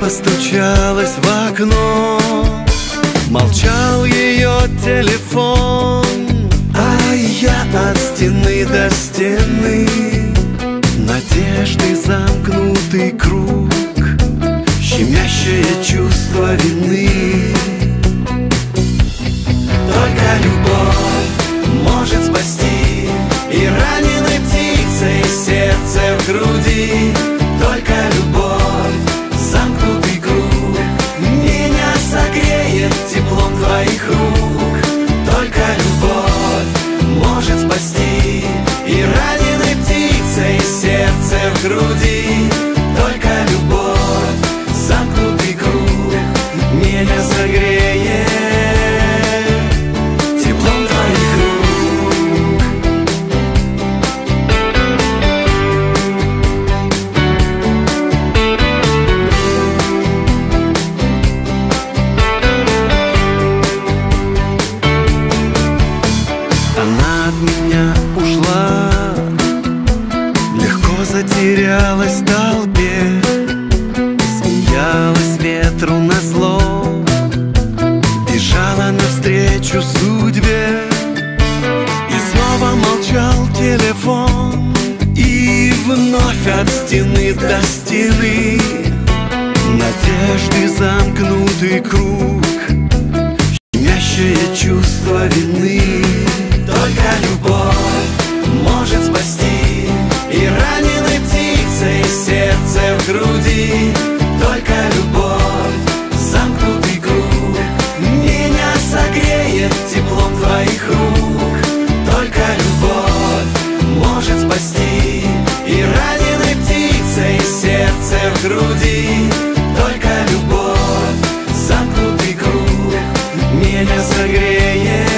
постучалась в окно. Молчал ее телефон, а я от стены до стены. Надежды замкнутый круг, щемящее чувство вины. Только любовь может спасти, и раненой птицей сердце в груди. Только любовь, замкнутый круг, меня согреет теплом твоих рук. Только любовь может спасти, и раненой птицей сердце в груди. Только любовь, замкнутый круг, меня согреет теплом твоих рук. Она от меня ушла, легко затерялась в толпе, смеялась ветру назло, бежала навстречу судьбе. И снова молчал телефон, и вновь от стены до стены. Надежды замкнутый круг, щемящее чувство вины. Только любовь может спасти, и раненой птицей сердце в груди. Только любовь, замкнутый круг, меня согреет теплом твоих рук. Только любовь может спасти, и раненой птицей сердце в груди. Только любовь, замкнутый круг, меня согреет